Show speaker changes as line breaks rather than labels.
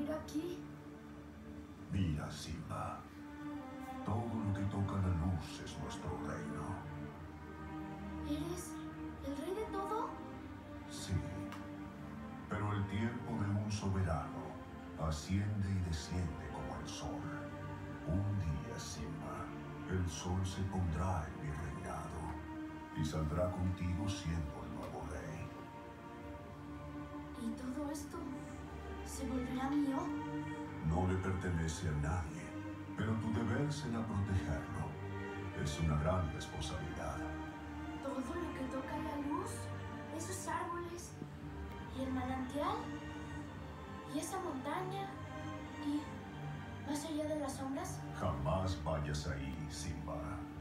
vivir aquí?
Mira, Simba. Todo lo que toca la luz es nuestro reino.
¿Eres el rey de todo?
Sí. Pero el tiempo de un soberano asciende y desciende como el sol. Un día, Simba, el sol se pondrá en mi reinado y saldrá contigo siendo el nuevo rey.
¿Y todo esto se volverá mío?
No le pertenece a nadie, pero tu deber será protegerlo. Es una gran responsabilidad.
Todo lo que toca la luz, esos árboles, y el manantial, y esa montaña, y más allá de las sombras.
Jamás vayas ahí, Simba.